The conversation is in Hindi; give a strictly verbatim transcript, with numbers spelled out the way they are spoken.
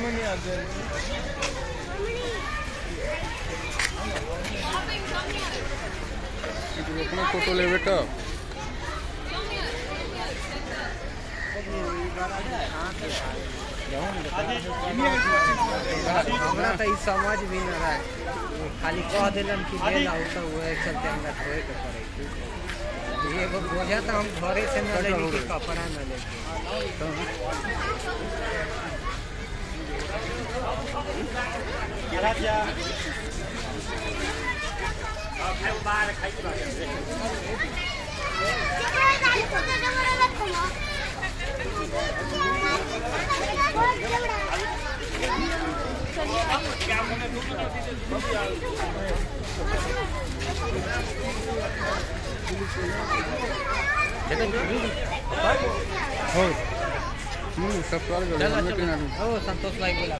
अपना फोटो ले बेटा। हमरा तो ई समझ भी न रहा खाली कह दिलन कि ले लाओ तो वो चलते हमरा धोए के पड़े एगो बोझा तो हम घरे से न लेके के कपड़ा न लेके बाहर खाई के हो सब कर दो। संतोष भाई बोला